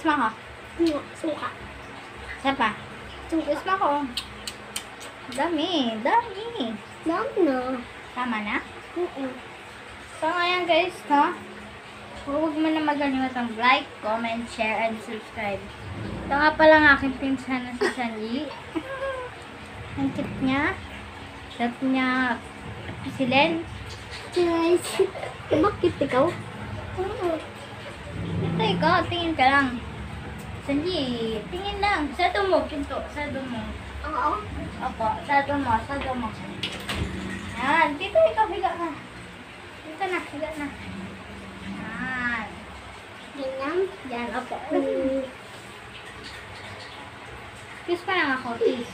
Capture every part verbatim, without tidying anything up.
Kiss mo ako. Nga, suka. Isa pa. Suka. Kiss mo ako. Dami. Dami. Dami na. Tama na? Oo. So, ngayon guys, no? Huwag mo na magalimutan like, comment, share, and subscribe. Ito nga pala ang aking pinsan na si Sanji. Ang cute niya. Cute niya si Len. Guys, bakit ikaw? Oo. Ito ikaw, tingin ka lang. Sanji, tingin lang. Sado mo, pinto. Sado mo. Oo. Opo, sado mo, sado mo. Yan, dito ikaw, higa ka. Dito na, higa na. Yan. Ganyan. Yan, opo. Mm. Kiss pa lang ako, kiss.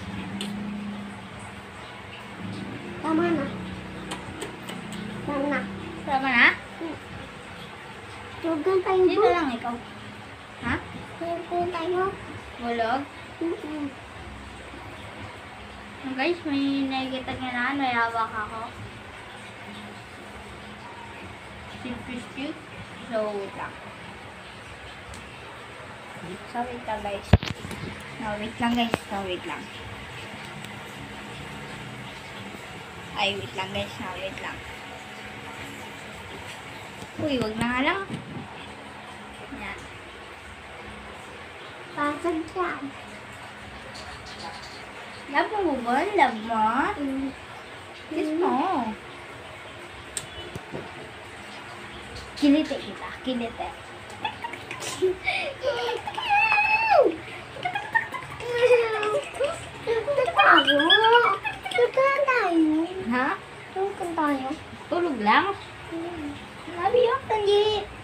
Tama na. Tama na. Tama na? Tugan tayo Dito ba? lang ikaw. Ha? Tugan tayo. Bulog? Mm-mm. Oh, guys, may nakikita niya na may hawak ako. Silfish tube. So, wait lang. So, wait lang guys. No, wait lang guys. So, wait lang. Ay, wait lang guys. No, wait lang. Uy, wag na nga lang. Yan. Pasag yan. Love mo ba? Love mo? Mm. Kiss mo. Kilite kita. Kilite. Tugan tayo. Tugan tayo. Ha? Tugan tayo. Tulog lang? Love you, Sanji.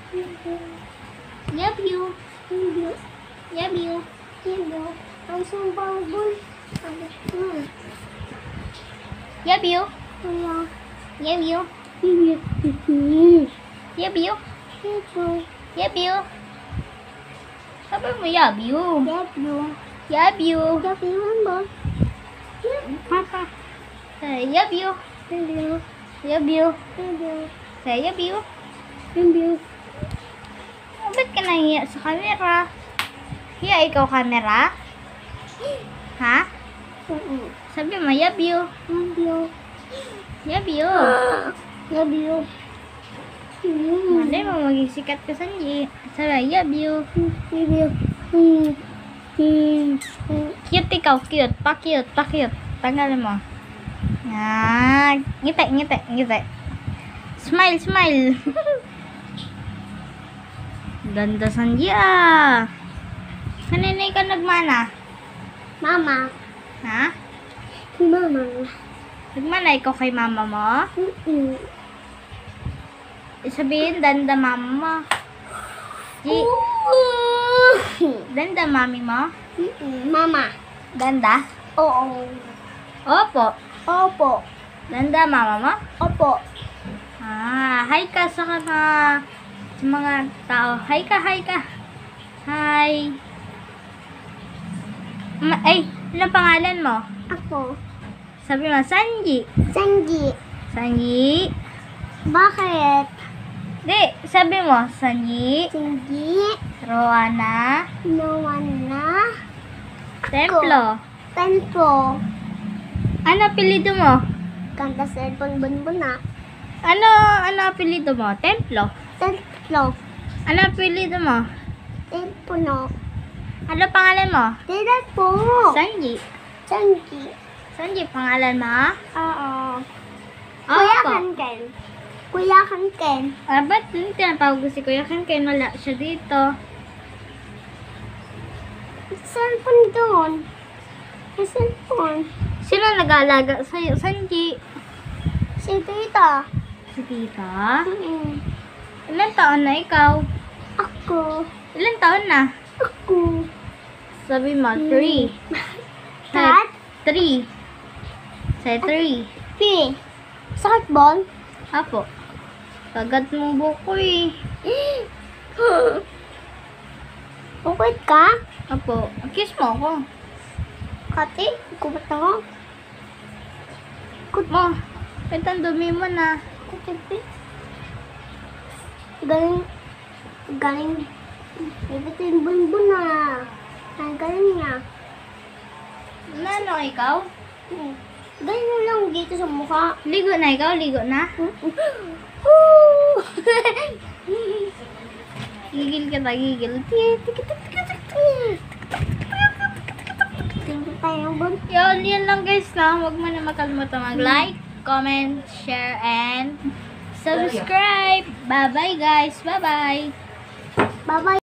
Love you. Hindi. Love you. Hindi. Ang sumbang bul. Sabi ko. Love you. Kaya. Love you. Hindi. Hindi. Love you. Ito. Love you. Sabi mo, love you. Love you. Love you. Love you ba? Papa. Say, love you. Love you. Love you. Love you. Say, love you. Love you. Oh, ba't ka nahiya sa camera? Hiya ikaw camera? Ha? Oo. Sabi mo, love you. Love you. Love you. Love you. Hindi mo maging sikat ka, Sanji. Sabi, love you. Love you. Hmm. Hmm. Cute ikaw, cute. Pa-cute, pa-cute. Tanggalin mo. Yan. Ngiti, ngiti, ngiti. Smile, smile. Ganda, Sanji ah. Kaninay ka nagmana? Mama. Ha? Mama. Nagmana ikaw kay mama mo? Mm-mm. Sabihin, danda mama mo. Di, danda mami mo? Mm-mm. Mama. Danda? Oo. Opo. Opo. Danda mama mo? Opo. Ah, hi ka sa mga sa mga tao. Hi ka, hi ka. Hi. Ma ay, ano pangalan mo? Ako. Sabi mo, Sanji. Sanji. Sanji. Bakit? Di, sabi mo, Sanji. Sanji. Roana. Noana. Templo. Tempo. Ano apelido mo? Kanta cellphone bunbun na. Ano, ano apelido mo? Templo. Templo. Ano apelido mo? Tempo no. Ano pangalan mo? Tira po. Sanji. Sanji. Sanji, pangalan mo? Oo. Kuya Opo. Kanken. Kuya Kanken. Ah, ba't yung tinatawag ko si Kuya Kanken? Wala siya dito. Cellphone doon. May cellphone. Sino nag-aalaga sa'yo, Sanji? Si tita. Si tita? Mm. Ilan taon na ikaw? Ako. Ilan taon na? Ako. Sabi mo, three. Kat? Three. Say three. P. Sakit ball? Apo. Kagat mo buko eh. Ukit ka? Apo. Kiss mo ako. Kati? Kubat ako? Kut mo. Ito ang dumi mo na. Kati? Galing. Galing. Ito yung bunbun na. Ang galing niya. Ano ikaw? Ganyan lang dito sa mukha. Ligo na ikaw? Ligo na? Gigil ka na, gigil. Tingin tayo ng bun. Yun, yun lang guys na. Huwag mo na makalimutan mag-like, comment, share, and subscribe. Bye-bye guys. Bye-bye. Bye-bye.